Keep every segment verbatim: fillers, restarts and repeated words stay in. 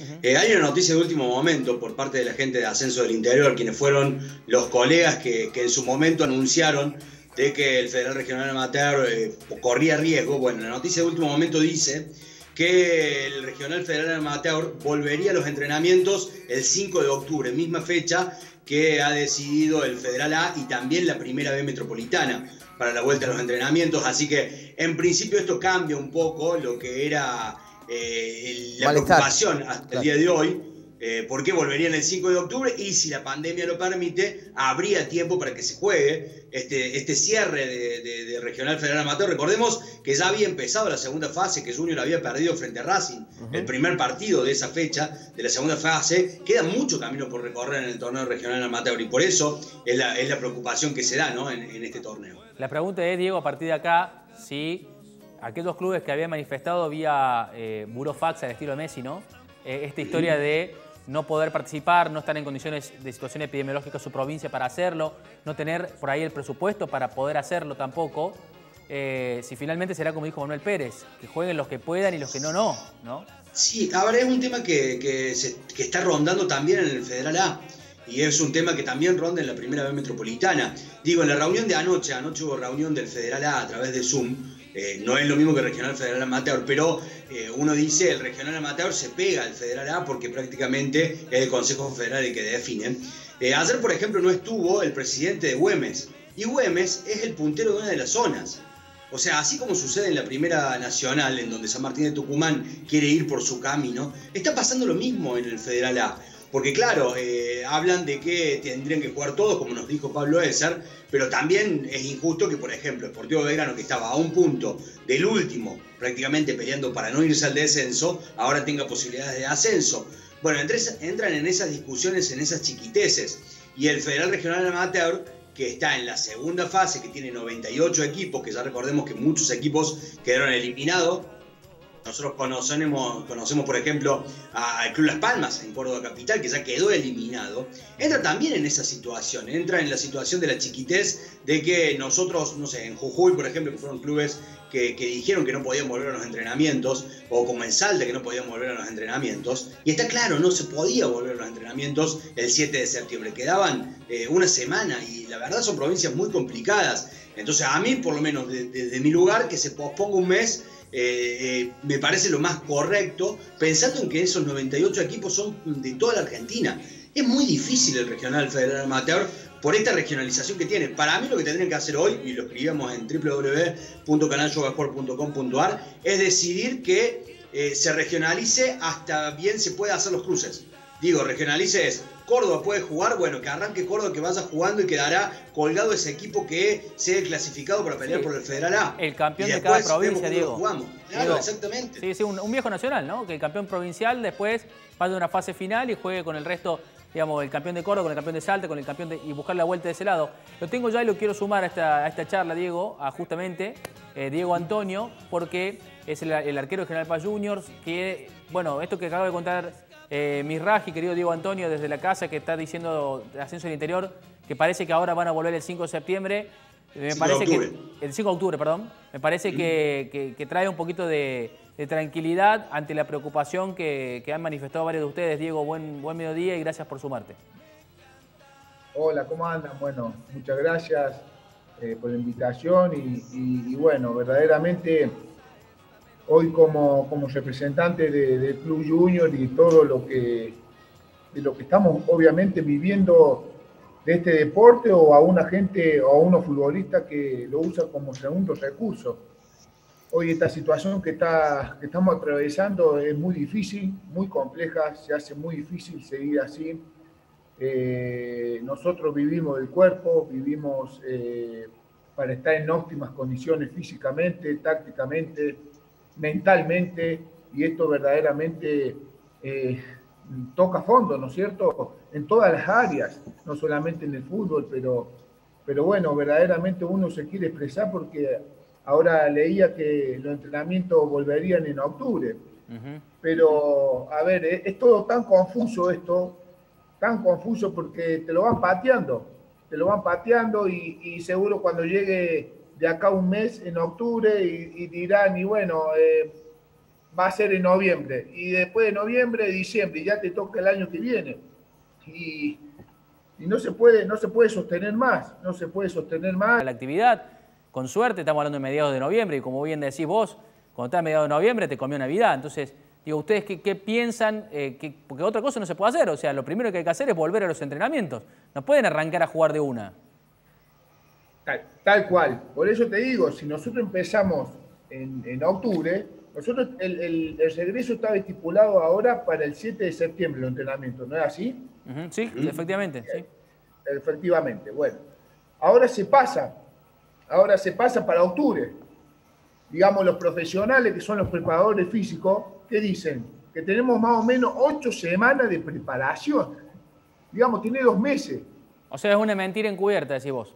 Uh-huh. eh, hay una noticia de último momento por parte de la gente de Ascenso del Interior, quienes fueron los colegas que, que en su momento anunciaron de que el Federal Regional Amateur eh, corría riesgo. Bueno, la noticia de último momento dice que el Regional Federal Amateur volvería a los entrenamientos el cinco de octubre, misma fecha que ha decidido el Federal A y también la Primera B Metropolitana para la vuelta a los entrenamientos. Así que en principio esto cambia un poco lo que era eh, la Malestar. preocupación hasta Claro. el día de hoy. Eh, ¿Por qué volverían el cinco de octubre? Y si la pandemia lo permite, habría tiempo para que se juegue este, este cierre de, de, de Regional Federal Amateur. Recordemos que ya había empezado la segunda fase, que Junior había perdido frente a Racing, uh-huh. el primer partido de esa fecha, de la segunda fase. Queda mucho camino por recorrer en el torneo Regional Amateur y por eso es la, es la preocupación que se da, ¿no? en, en este torneo. La pregunta es, Diego, a partir de acá, si aquellos clubes que habían manifestado vía eh, burofax al estilo de Messi, ¿no? Eh, esta historia de no poder participar, no estar en condiciones de situación epidemiológica en su provincia para hacerlo, no tener por ahí el presupuesto para poder hacerlo tampoco, eh, si finalmente será como dijo Manuel Pérez, que jueguen los que puedan y los que no, no, ¿no? Sí, ahora es un tema que, que, se, que está rondando también en el Federal A y es un tema que también ronda en la Primera B Metropolitana. Digo, en la reunión de anoche, anoche hubo reunión del Federal A a través de Zoom. Eh, no es lo mismo que el Regional Federal Amateur, pero eh, uno dice el Regional Amateur se pega al Federal A porque prácticamente es el Consejo Federal el que define. Eh, ayer, por ejemplo, no estuvo el presidente de Güemes, y Güemes es el puntero de una de las zonas. O sea, así como sucede en la Primera Nacional, en donde San Martín de Tucumán quiere ir por su camino, está pasando lo mismo en el Federal A. Porque claro, eh, hablan de que tendrían que jugar todos, como nos dijo Pablo Elser, pero también es injusto que, por ejemplo, el Sportivo Belgrano, que estaba a un punto del último, prácticamente peleando para no irse al descenso, ahora tenga posibilidades de ascenso. Bueno, entre, entran en esas discusiones, en esas chiquiteces, y el Federal Regional Amateur, que está en la segunda fase, que tiene noventa y ocho equipos, que ya recordemos que muchos equipos quedaron eliminados. Nosotros conocemos, conocemos, por ejemplo, al Club Las Palmas en Córdoba Capital, que ya quedó eliminado. Entra también en esa situación, entra en la situación de la chiquitez de que nosotros, no sé, en Jujuy, por ejemplo, que fueron clubes que, que dijeron que no podían volver a los entrenamientos, o como en Salta, que no podían volver a los entrenamientos. Y está claro, no se podía volver a los entrenamientos el siete de septiembre. Quedaban eh, una semana y la verdad son provincias muy complicadas. Entonces, a mí, por lo menos, desde de, de mi lugar, que se posponga un mes, Eh, eh, me parece lo más correcto, pensando en que esos noventa y ocho equipos son de toda la Argentina. Es muy difícil el Regional Federal Amateur por esta regionalización que tiene. Para mí lo que tendrían que hacer hoy, y lo escribíamos en w w w punto canal yoga sport punto com punto a r, es decidir que eh, se regionalice hasta bien se pueda hacer los cruces. Digo, regionalice es, Córdoba puede jugar, bueno, que arranque Córdoba, que vaya jugando y quedará colgado ese equipo que sea clasificado para pelear sí. por el Federal A. El campeón de cada provincia, Diego. Claro, Diego, exactamente. Sí, sí, un, un viejo nacional, ¿no? Que el campeón provincial después vaya a una fase final y juegue con el resto, digamos, el campeón de Córdoba, con el campeón de Salta, con el campeón de... y buscar la vuelta de ese lado. Lo tengo ya y lo quiero sumar a esta, a esta charla, Diego, a justamente eh, Diego Antonio, porque es el, el arquero de General Paz Juniors, que, bueno, esto que acabo de contar... Eh, Misraji, querido Diego Antonio, desde la casa, que está diciendo de Ascenso del Interior, que parece que ahora van a volver el cinco de septiembre. Me parece que el cinco de octubre, perdón. Me parece que, que, que trae un poquito de, de tranquilidad ante la preocupación que, que han manifestado varios de ustedes. Diego, buen, buen mediodía y gracias por sumarte. Hola, ¿cómo andan? Bueno, muchas gracias eh, por la invitación y, y, y bueno, verdaderamente... Hoy como, como representante de, del Club Junior y todo lo que, de lo que estamos obviamente viviendo de este deporte o a una gente o a unos futbolistas que lo usan como segundo recurso. Hoy esta situación que, está, que estamos atravesando es muy difícil, muy compleja, se hace muy difícil seguir así. Eh, nosotros vivimos del cuerpo, vivimos eh, para estar en óptimas condiciones físicamente, tácticamente, mentalmente, y esto verdaderamente eh, toca fondo, ¿no es cierto? En todas las áreas, no solamente en el fútbol, pero, pero bueno, verdaderamente uno se quiere expresar porque ahora leía que los entrenamientos volverían en octubre. Uh-huh. Pero, a ver, es, es todo tan confuso esto, tan confuso porque te lo van pateando, te lo van pateando y, y seguro cuando llegue de acá un mes, en octubre, y, y dirán, y bueno, eh, va a ser en noviembre, y después de noviembre, diciembre, y ya te toca el año que viene. Y, y no se puede, no se puede sostener más, no se puede sostener más. La actividad, con suerte, estamos hablando de mediados de noviembre, y como bien decís vos, cuando estás a mediados de noviembre te comió Navidad. Entonces, digo, ¿ustedes qué, qué piensan? Eh, que, porque otra cosa no se puede hacer. O sea, lo primero que hay que hacer es volver a los entrenamientos. No pueden arrancar a jugar de una. Tal, tal cual. Por eso te digo, si nosotros empezamos en, en octubre, nosotros el, el, el regreso estaba estipulado ahora para el siete de septiembre, los entrenamientos, ¿no es así? Uh-huh. Sí, uh-huh. efectivamente. Sí. Efectivamente. Bueno, ahora se pasa, ahora se pasa para octubre. Digamos, los profesionales que son los preparadores físicos, ¿qué dicen? Que tenemos más o menos ocho semanas de preparación. Digamos, tiene dos meses. O sea, es una mentira encubierta, decís vos.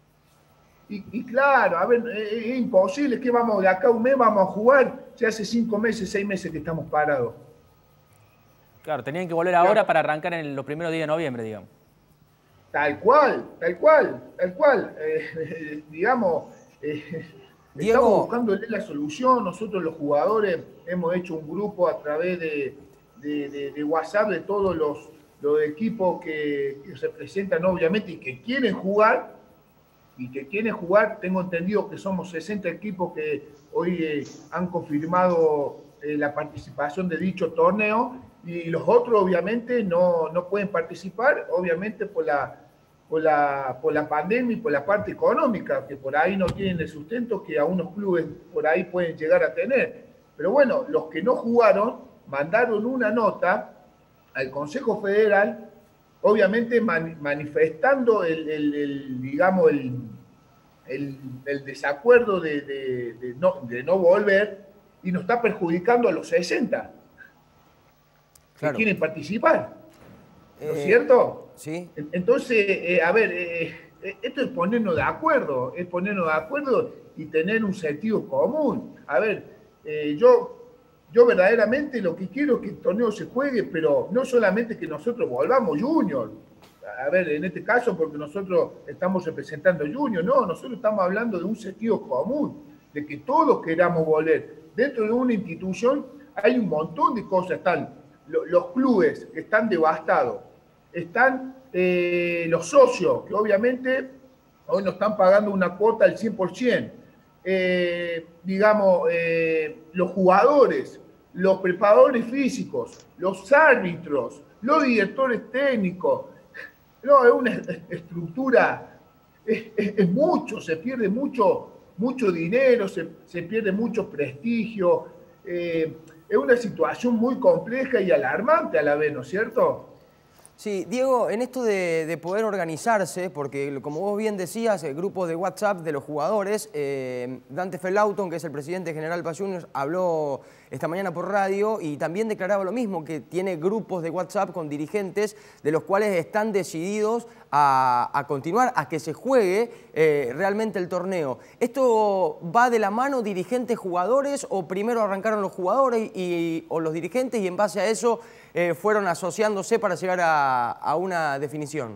Y, y claro, a ver, es, es imposible que vamos de acá a un mes vamos a jugar. Ya hace cinco meses, seis meses que estamos parados. Claro, tenían que volver ahora claro. para arrancar en los primeros días de noviembre, digamos. Tal cual, tal cual, tal cual. Eh, eh, digamos, eh, Diego, estamos buscándole la solución. Nosotros los jugadores hemos hecho un grupo a través de, de, de, de WhatsApp de todos los, los equipos que, que representan obviamente y que quieren jugar. Y que quieren jugar, tengo entendido que somos sesenta equipos que hoy eh, han confirmado eh, la participación de dicho torneo y los otros obviamente no, no pueden participar, obviamente por la, por, la, por la pandemia y por la parte económica, que por ahí no tienen el sustento que a unos clubes por ahí pueden llegar a tener. Pero bueno, los que no jugaron mandaron una nota al Consejo Federal obviamente man, manifestando el, el, el digamos, el, el, el desacuerdo de, de, de, no, de no volver y nos está perjudicando a los sesenta claro. que quieren participar. ¿No es eh, cierto? Sí. Entonces, eh, a ver, eh, esto es ponernos de acuerdo, es ponernos de acuerdo y tener un sentido común. A ver, eh, yo... Yo verdaderamente lo que quiero es que el torneo se juegue, pero no solamente que nosotros volvamos Junior. A ver, en este caso, porque nosotros estamos representando Junior, no, nosotros estamos hablando de un sentido común, de que todos queramos volver. Dentro de una institución hay un montón de cosas, están los clubes que están devastados, están eh, los socios, que obviamente hoy nos están pagando una cuota al cien por ciento. Eh, digamos, eh, los jugadores, los preparadores físicos, los árbitros, los directores técnicos. No, es una estructura, es, es, es mucho, se pierde mucho, mucho dinero, se, se pierde mucho prestigio. Eh, es una situación muy compleja y alarmante a la vez, ¿no es cierto? Sí, Diego, en esto de, de poder organizarse, porque como vos bien decías, el grupo de WhatsApp de los jugadores, eh, Dante Felauton, que es el presidente general de Juniors, habló esta mañana por radio y también declaraba lo mismo, que tiene grupos de WhatsApp con dirigentes de los cuales están decididos a, a continuar, a que se juegue eh, realmente el torneo. ¿Esto va de la mano dirigentes-jugadores o primero arrancaron los jugadores y, o los dirigentes y en base a eso eh, fueron asociándose para llegar a, a una definición?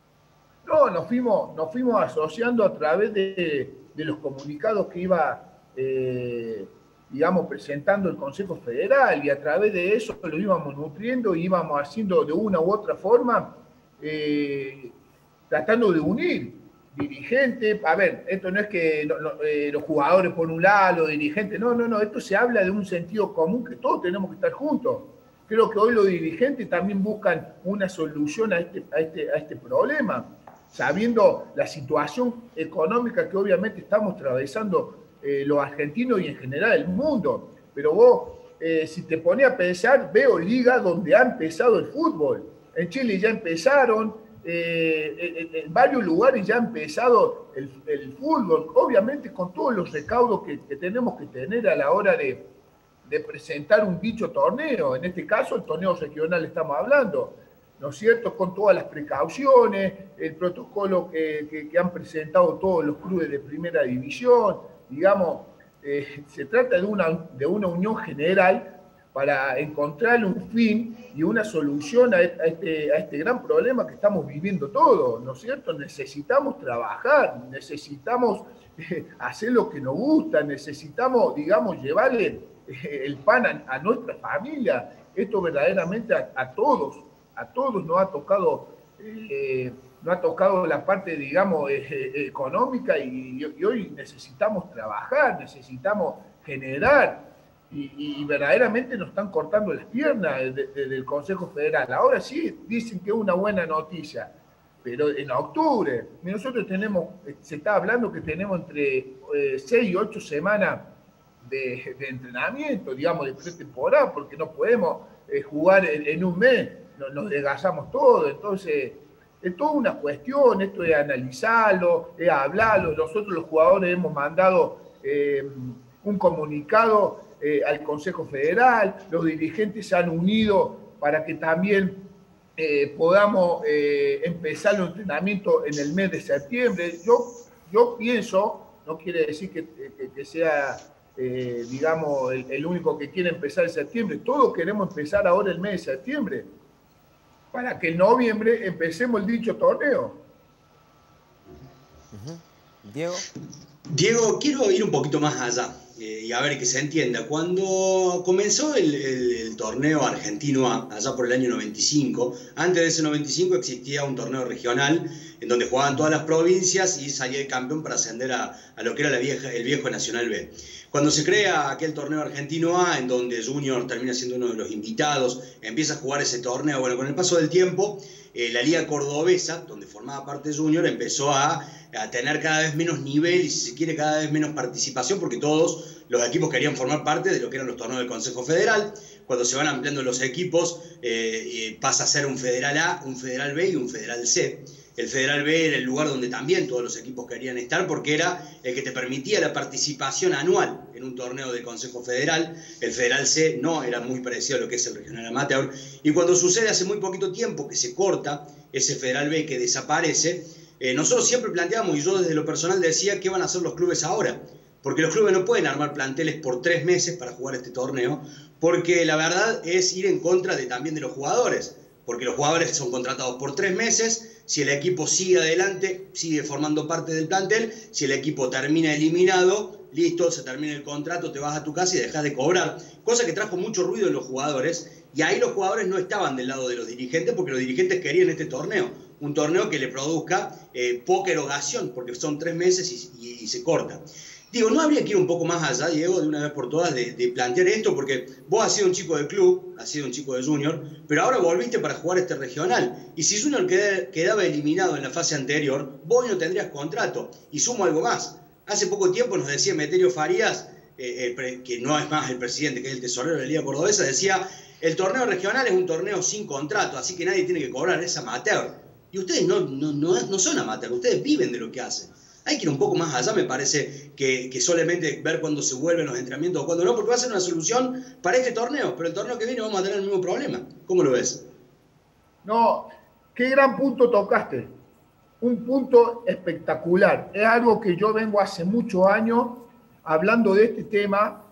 No, nos fuimos, nos fuimos asociando a través de, de los comunicados que iba... Eh, digamos, presentando el Consejo Federal y a través de eso lo íbamos nutriendo y íbamos haciendo de una u otra forma, eh, tratando de unir dirigentes. A ver, esto no es que no, no, eh, los jugadores por un lado, los dirigentes, no, no, no, esto se habla de un sentido común que todos tenemos que estar juntos. Creo que hoy los dirigentes también buscan una solución a este, a este, a este problema, sabiendo la situación económica que obviamente estamos atravesando Eh, los argentinos y en general el mundo. Pero vos, eh, si te pones a pensar, veo ligas donde ha empezado el fútbol. En Chile ya empezaron, eh, en, en varios lugares ya ha empezado el, el fútbol, obviamente con todos los recaudos que, que tenemos que tener a la hora de, de presentar un dicho torneo. En este caso, el torneo regional estamos hablando, ¿no es cierto? Con todas las precauciones, el protocolo que, que, que han presentado todos los clubes de primera división. Digamos, eh, se trata de una, de una unión general para encontrar un fin y una solución a este, a este gran problema que estamos viviendo todos, ¿no es cierto? Necesitamos trabajar, necesitamos eh, hacer lo que nos gusta, necesitamos, digamos, llevarle el pan a, a nuestra familia. Esto verdaderamente a, a todos, a todos nos ha tocado, eh, nos ha tocado la parte, digamos, eh, eh, económica y, y hoy necesitamos trabajar, necesitamos generar y, y verdaderamente nos están cortando las piernas desde de, el Consejo Federal. Ahora sí dicen que es una buena noticia, pero en octubre, nosotros tenemos, se está hablando que tenemos entre eh, seis y ocho semanas De, de entrenamiento, digamos, de pretemporada, porque no podemos eh, jugar en, en un mes, nos, nos desgastamos todo. Entonces, es toda una cuestión, esto de analizarlo, de hablarlo. Nosotros los jugadores hemos mandado eh, un comunicado eh, al Consejo Federal, los dirigentes se han unido para que también eh, podamos eh, empezar el entrenamiento en el mes de septiembre. Yo, yo pienso, no quiere decir que, que, que sea... Eh, digamos, el, el único que quiere empezar en septiembre. Todos queremos empezar ahora el mes de septiembre, para que en noviembre empecemos el dicho torneo. Uh-huh. Diego. Diego, quiero ir un poquito más allá eh, y a ver que se entienda. Cuando comenzó el, el, el torneo argentino A, allá por el año noventa y cinco, antes de ese noventa y cinco existía un torneo regional en donde jugaban todas las provincias y salía el campeón para ascender a, a lo que era la vieja, el viejo Nacional B. Cuando se crea aquel torneo argentino A, en donde Junior termina siendo uno de los invitados, empieza a jugar ese torneo, bueno, con el paso del tiempo, eh, la Liga Cordobesa, donde formaba parte Junior, empezó a, a tener cada vez menos nivel y, si se quiere, cada vez menos participación, porque todos los equipos querían formar parte de lo que eran los torneos del Consejo Federal. Cuando se van ampliando los equipos, eh, eh, pasa a ser un Federal A, un Federal B y un Federal C. El Federal B era el lugar donde también todos los equipos querían estar porque era el que te permitía la participación anual en un torneo del Consejo Federal. El Federal C no, era muy parecido a lo que es el Regional Amateur. Y cuando sucede hace muy poquito tiempo que se corta ese Federal B, que desaparece, eh, nosotros siempre planteamos, y yo desde lo personal decía, ¿qué van a hacer los clubes ahora? Porque los clubes no pueden armar planteles por tres meses para jugar este torneo, porque la verdad es ir en contra de, también de los jugadores. Porque los jugadores son contratados por tres meses, si el equipo sigue adelante, sigue formando parte del plantel, si el equipo termina eliminado, listo, se termina el contrato, te vas a tu casa y dejas de cobrar, cosa que trajo mucho ruido en los jugadores, y ahí los jugadores no estaban del lado de los dirigentes, porque los dirigentes querían este torneo, un torneo que le produzca eh, poca erogación, porque son tres meses y, y, y se corta. Digo, ¿no habría que ir un poco más allá, Diego, de una vez por todas, de, de plantear esto? Porque vos has sido un chico del club, has sido un chico de Junior, pero ahora volviste para jugar este regional. Y si Junior queda, quedaba eliminado en la fase anterior, vos no tendrías contrato. Y sumo algo más. Hace poco tiempo nos decía Meterio Farías, eh, eh, que no es más el presidente, que es el tesorero de la Liga Cordobesa, decía, el torneo regional es un torneo sin contrato, así que nadie tiene que cobrar, es amateur. Y ustedes no, no, no, no son amateur, ustedes viven de lo que hacen. Hay que ir un poco más allá, me parece, que, que solamente ver cuándo se vuelven los entrenamientos o cuándo no, porque va a ser una solución para este torneo, pero el torneo que viene vamos a tener el mismo problema. ¿Cómo lo ves? No, qué gran punto tocaste. Un punto espectacular. Es algo que yo vengo hace muchos años hablando de este tema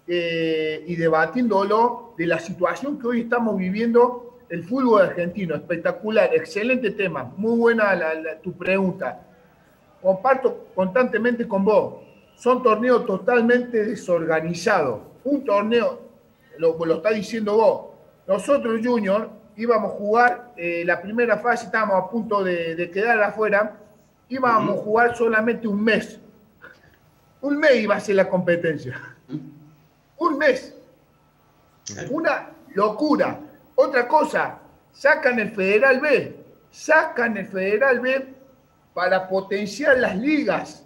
eh, y debatiéndolo, de la situación que hoy estamos viviendo el fútbol argentino. Espectacular, excelente tema. Muy buena la, la, tu pregunta. Comparto constantemente con vos, son torneos totalmente desorganizados. Un torneo, lo, lo está diciendo vos, nosotros Junior íbamos a jugar eh, la primera fase, estábamos a punto de, de quedar afuera, íbamos uh-huh. a jugar solamente un mes. Un mes iba a ser la competencia. Uh-huh. Un mes. Uh-huh. Una locura. Otra cosa, sacan el Federal B, sacan el Federal B para potenciar las ligas,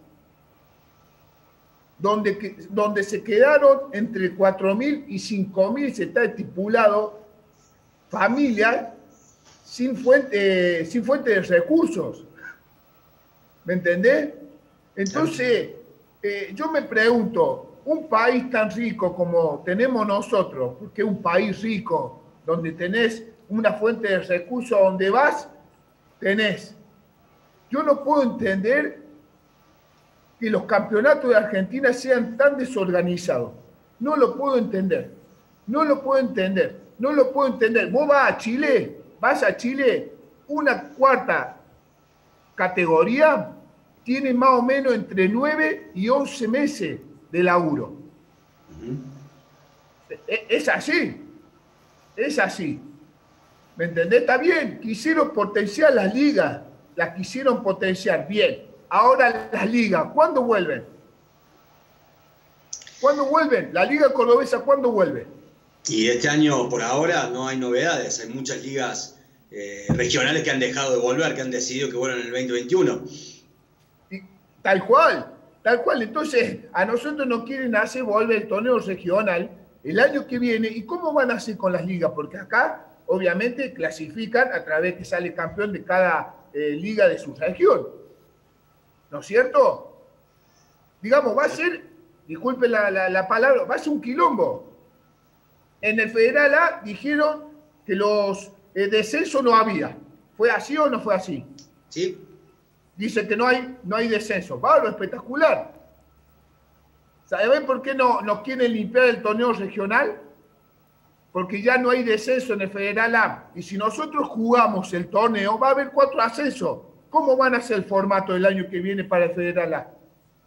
donde, donde se quedaron entre cuatro mil y cinco mil, se está estipulado, familias sin fuente, sin fuente de recursos. ¿Me entendés? Entonces, eh, yo me pregunto, un país tan rico como tenemos nosotros, porque es un país rico, donde tenés una fuente de recursos, donde vas, tenés. Yo no puedo entender que los campeonatos de Argentina sean tan desorganizados. No lo puedo entender. No lo puedo entender. No lo puedo entender. Vos vas a Chile, vas a Chile, una cuarta categoría tiene más o menos entre nueve y once meses de laburo. Es así, es así. ¿Me entendés? Está bien, quisieron potenciar las ligas, las quisieron potenciar, bien. Ahora las ligas, ¿cuándo vuelven? ¿Cuándo vuelven? La Liga Cordobesa, ¿cuándo vuelve? Y este año, por ahora, no hay novedades. Hay muchas ligas eh, regionales que han dejado de volver, que han decidido que vuelvan en el veinte veintiuno. Y, tal cual, tal cual. Entonces, a nosotros nos quieren hacer volver el torneo regional el año que viene. ¿Y cómo van a hacer con las ligas? Porque acá, obviamente, clasifican a través que sale campeón de cada eh, liga de su región. ¿No es cierto? Digamos, va a ser, disculpe la, la, la palabra, va a ser un quilombo. En el Federal A dijeron que los eh, descensos no había. ¿Fue así o no fue así? Sí. Dice que no hay, no hay descenso. ¡Bárbaro, espectacular! ¿Saben por qué no nos quieren limpiar el torneo regional? Porque ya no hay descenso en el Federal A. Y si nosotros jugamos el torneo, va a haber cuatro ascensos. ¿Cómo van a ser el formato del año que viene para el Federal A?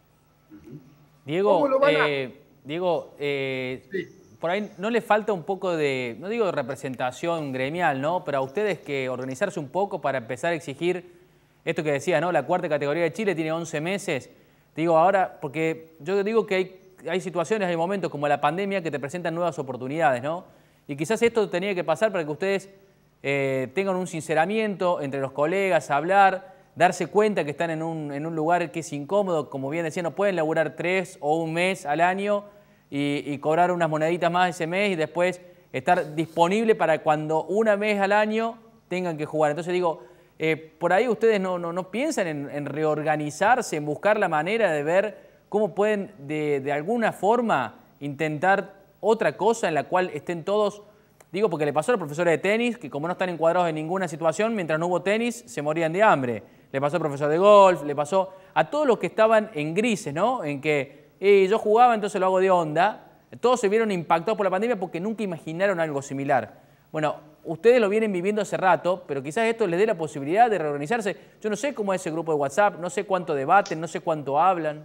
Diego, eh, Diego eh, sí. Por ahí no le falta un poco de, no digo de representación gremial, ¿no? Pero a ustedes que organizarse un poco para empezar a exigir esto que decía, ¿no? La cuarta categoría de Chile tiene once meses. Digo ahora, porque yo digo que hay, hay situaciones, hay momentos como la pandemia que te presentan nuevas oportunidades, ¿no? Y quizás esto tenía que pasar para que ustedes eh, tengan un sinceramiento entre los colegas, hablar, darse cuenta que están en un, en un lugar que es incómodo, como bien decía, no pueden laburar tres o un mes al año y, y cobrar unas moneditas más ese mes y después estar disponible para cuando una vez al año tengan que jugar. Entonces digo, eh, por ahí ustedes no, no, no piensan en, en reorganizarse, en buscar la manera de ver cómo pueden de, de alguna forma intentar otra cosa en la cual estén todos. Digo, porque le pasó a los profesores de tenis, que como no están encuadrados en ninguna situación, mientras no hubo tenis, se morían de hambre. Le pasó al profesor de golf, le pasó a todos los que estaban en grises, ¿no? En que eh, yo jugaba, entonces lo hago de onda. Todos se vieron impactados por la pandemia porque nunca imaginaron algo similar. Bueno, ustedes lo vienen viviendo hace rato, pero quizás esto les dé la posibilidad de reorganizarse. Yo no sé cómo es ese grupo de WhatsApp, no sé cuánto debaten, no sé cuánto hablan.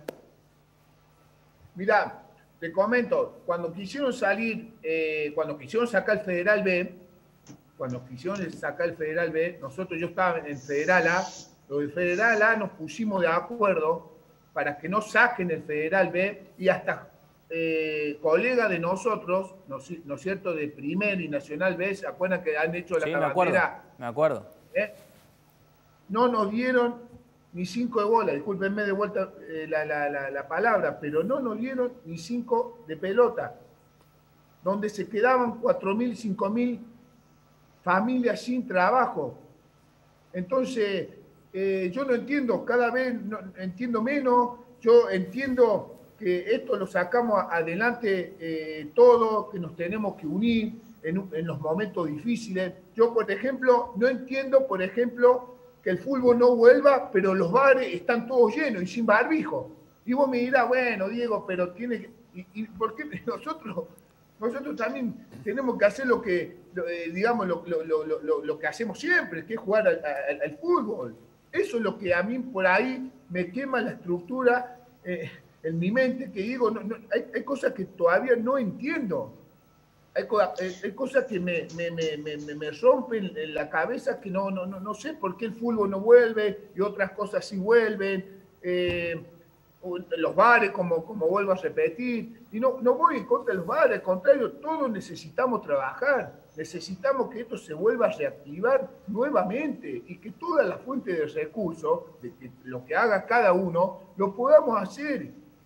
Mirá, te comento, cuando quisieron salir, eh, cuando quisieron sacar el Federal B, cuando quisieron sacar el Federal B, nosotros, yo estaba en el Federal A, lo del Federal A nos pusimos de acuerdo para que no saquen el Federal B y hasta eh, colegas de nosotros, ¿no, ¿no es cierto?, de Primer y Nacional B, ¿se acuerdan que han hecho la sí, bandera? me acuerdo, me acuerdo. ¿Eh? No nos dieron ni cinco de bola, discúlpenme de vuelta eh, la, la, la, la palabra, pero no nos dieron ni cinco de pelota, donde se quedaban cuatro mil, cinco mil familias sin trabajo. Entonces, eh, yo no entiendo, cada vez no, entiendo menos, yo entiendo que esto lo sacamos adelante eh, todo, que nos tenemos que unir en, en los momentos difíciles. Yo, por ejemplo, no entiendo, por ejemplo, que el fútbol no vuelva, pero los bares están todos llenos y sin barbijo. Y vos me dirás, bueno, Diego, pero tiene que... ¿Y, y por qué nosotros, nosotros también tenemos que hacer lo que, eh, digamos, lo, lo, lo, lo, lo que hacemos siempre, que es jugar al, al, al fútbol? Eso es lo que a mí por ahí me quema la estructura eh, en mi mente, que digo, no, no, hay, hay cosas que todavía no entiendo. Hay, hay cosas que me, me, me, me, me rompen en la cabeza, que no, no, no, no sé por qué el fútbol no vuelve y otras cosas sí vuelven. Eh, los bares, como, como vuelvo a repetir. Y no, no voy en contra de los bares, al contrario, todos necesitamos trabajar. Necesitamos que esto se vuelva a reactivar nuevamente y que todas las fuentes de recursos, de que lo que haga cada uno, lo podamos hacer.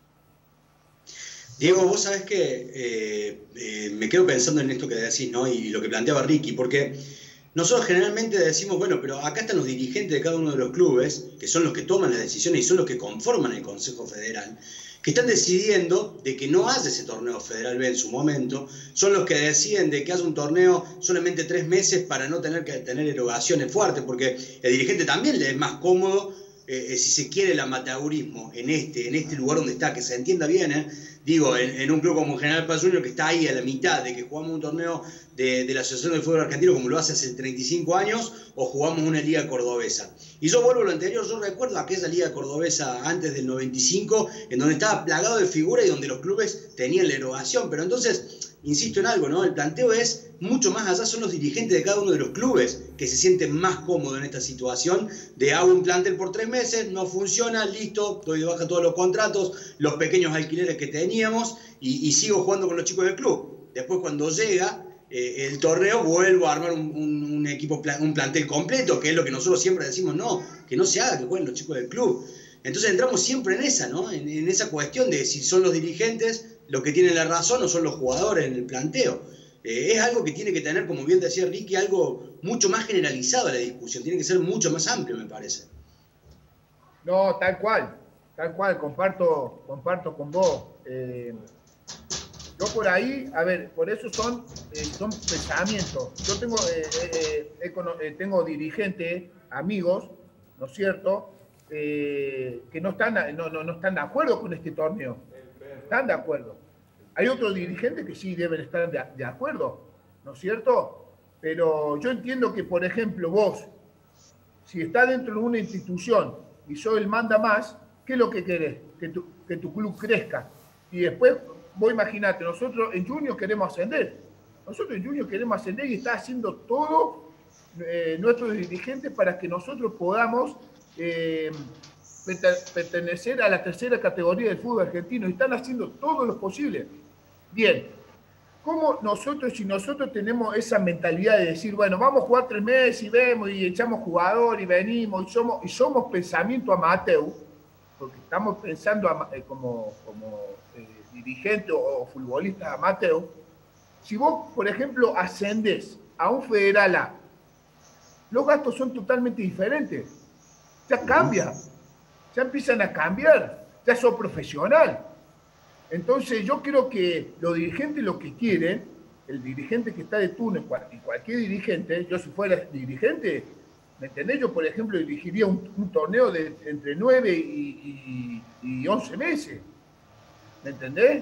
Diego, vos sabés que eh, eh, me quedo pensando en esto que decís, ¿no? Y lo que planteaba Ricky, porque nosotros generalmente decimos, bueno, pero acá están los dirigentes de cada uno de los clubes, que son los que toman las decisiones y son los que conforman el Consejo Federal, que están decidiendo de que no haya ese torneo Federal B en su momento, son los que deciden de que haya un torneo solamente tres meses para no tener que tener erogaciones fuertes, porque el dirigente también le es más cómodo, eh, si se quiere, el amateurismo en este, en este lugar donde está, que se entienda bien, ¿eh? Digo, en, en un club como General Paz Junior, que está ahí a la mitad de que jugamos un torneo de, de la Asociación del Fútbol Argentino como lo hace hace treinta y cinco años, o jugamos una liga cordobesa. Y yo vuelvo a lo anterior, yo recuerdo aquella liga cordobesa antes del noventa y cinco, en donde estaba plagado de figuras y donde los clubes tenían la erogación. Pero entonces, insisto en algo, ¿no? El planteo es mucho más allá, son los dirigentes de cada uno de los clubes que se sienten más cómodos en esta situación de hago un plantel por tres meses, no funciona, listo, doy de baja todos los contratos, los pequeños alquileres que teníamos y, y sigo jugando con los chicos del club. Después cuando llega eh, el torneo vuelvo a armar un, un, un equipo, un plantel completo, que es lo que nosotros siempre decimos, no, que no se haga, que jueguen los chicos del club. Entonces entramos siempre en esa, ¿no? En, en esa cuestión de si son los dirigentes los que tienen la razón o son los jugadores en el planteo. Eh, es algo que tiene que tener, como bien decía Ricky, algo mucho más generalizado en la discusión, tiene que ser mucho más amplio, me parece. No, tal cual, tal cual, comparto, comparto con vos. Eh, yo por ahí, a ver, por eso son, eh, son pensamientos. Yo tengo, eh, eh, eh, tengo dirigentes, amigos, ¿no es cierto?, eh, que no están, no, no, no están de acuerdo con este torneo. Están de acuerdo. Hay otros dirigentes que sí deben estar de, de acuerdo, ¿no es cierto? Pero yo entiendo que, por ejemplo, vos, si estás dentro de una institución y sos el manda más, ¿qué es lo que querés? Que tu, que tu club crezca. Y después, vos imaginate, nosotros en Junior queremos ascender. Nosotros en Junior queremos ascender y está haciendo todo eh, nuestros dirigentes para que nosotros podamos eh, pertenecer a la tercera categoría del fútbol argentino y están haciendo todo lo posible. Bien, ¿cómo nosotros, si nosotros tenemos esa mentalidad de decir, bueno, vamos a jugar tres meses y vemos y echamos jugador y venimos y somos, y somos pensamiento amateur, porque estamos pensando como, como eh, dirigente o, o futbolista amateur, si vos, por ejemplo, ascendés a un Federal A, los gastos son totalmente diferentes, ya cambia. Ya empiezan a cambiar, ya sos profesional. Entonces yo creo que los dirigentes lo que quieren, el dirigente que está de turno y cualquier dirigente, yo si fuera dirigente, ¿me entendés? Yo, por ejemplo, dirigiría un, un torneo de entre nueve y, y, y once meses. ¿Me entendés?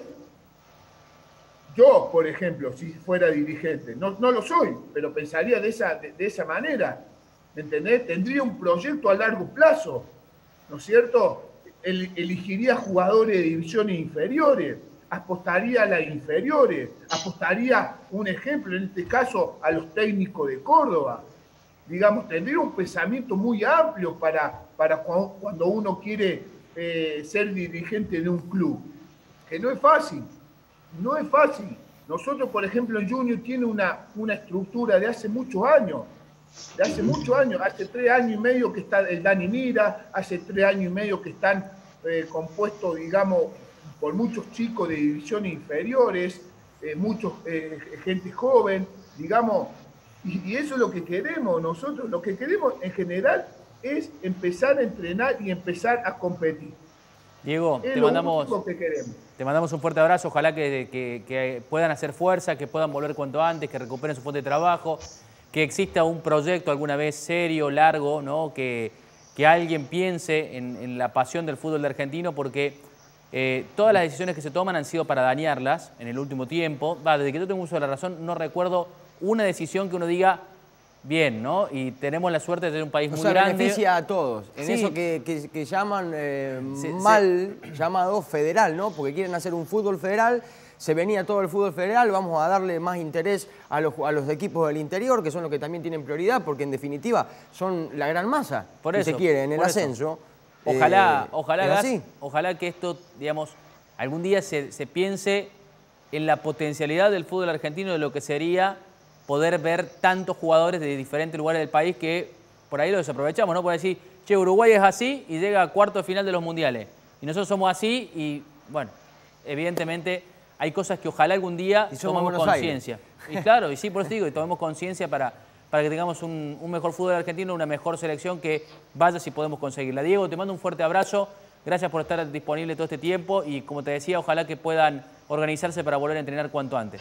Yo, por ejemplo, si fuera dirigente, no, no lo soy, pero pensaría de esa, de, de esa manera. ¿Me entendés? Tendría un proyecto a largo plazo. ¿No es cierto? El, elegiría jugadores de divisiones inferiores, apostaría a las inferiores, apostaría, un ejemplo, en este caso, a los técnicos de Córdoba. Digamos, tendría un pensamiento muy amplio para, para cuando uno quiere eh, ser dirigente de un club. Que no es fácil, no es fácil. Nosotros, por ejemplo, en Junior tiene una, una estructura de hace muchos años. De hace muchos años, hace tres años y medio que está el Dani Mira, hace tres años y medio que están eh, compuestos, digamos, por muchos chicos de divisiones inferiores, eh, muchos eh, gente joven, digamos, y, y eso es lo que queremos nosotros. Lo que queremos en general es empezar a entrenar y empezar a competir. Diego, es te lo mandamos, único que queremos. Te mandamos un fuerte abrazo, ojalá que, que, que puedan hacer fuerza, que puedan volver cuanto antes, que recuperen su fuente de trabajo, que exista un proyecto alguna vez serio, largo, ¿no? que, que alguien piense en, en la pasión del fútbol argentino, porque eh, todas las decisiones que se toman han sido para dañarlas en el último tiempo. Va, desde que yo tengo uso de la razón, no recuerdo una decisión que uno diga bien, ¿no? Y tenemos la suerte de tener un país o muy sea, grande. Beneficia a todos. En Sí. eso que, que, que llaman eh, Sí, mal llamado federal, ¿no? Porque quieren hacer un fútbol federal. Se venía todo el fútbol federal, vamos a darle más interés a los, a los equipos del interior, que son los que también tienen prioridad, porque en definitiva son la gran masa, Por si eso, se quiere, en el por eso. ascenso. Ojalá, Eh, ojalá, es Gas, así. ojalá que esto, digamos, algún día se, se piense en la potencialidad del fútbol argentino, de lo que sería poder ver tantos jugadores de diferentes lugares del país que por ahí lo desaprovechamos, ¿no? Por decir, che, Uruguay es así y llega a cuarto de final de los mundiales. Y nosotros somos así y, bueno, evidentemente hay cosas que ojalá algún día Y somos tomemos Buenos conciencia. Y claro, y sí, por eso digo, y tomemos conciencia para, para que tengamos un, un mejor fútbol argentino, una mejor selección que vaya si podemos conseguirla. Diego, te mando un fuerte abrazo. Gracias por estar disponible todo este tiempo y, como te decía, ojalá que puedan organizarse para volver a entrenar cuanto antes.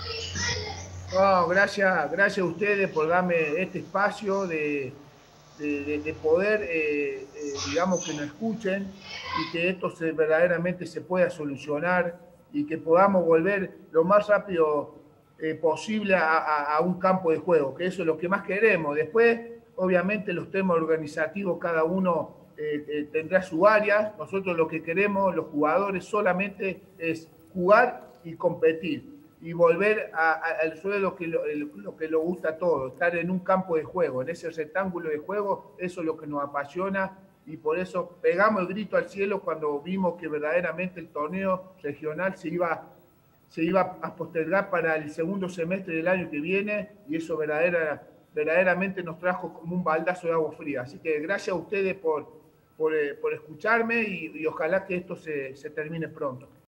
No, gracias, gracias a ustedes por darme este espacio de, de, de, de poder, eh, eh, digamos, que nos escuchen y que esto se, verdaderamente se pueda solucionar y que podamos volver lo más rápido eh, posible a, a, a un campo de juego, que eso es lo que más queremos. Después, obviamente, los temas organizativos, cada uno eh, eh, tendrá su área. Nosotros lo que queremos, los jugadores, solamente es jugar y competir. y volver a, a, al suelo que lo, lo que lo gusta a todos, estar en un campo de juego, en ese rectángulo de juego, eso es lo que nos apasiona y por eso pegamos el grito al cielo cuando vimos que verdaderamente el torneo regional se iba, se iba a postergar para el segundo semestre del año que viene y eso verdadera, verdaderamente nos trajo como un baldazo de agua fría. Así que gracias a ustedes por, por, por escucharme y, y ojalá que esto se, se termine pronto.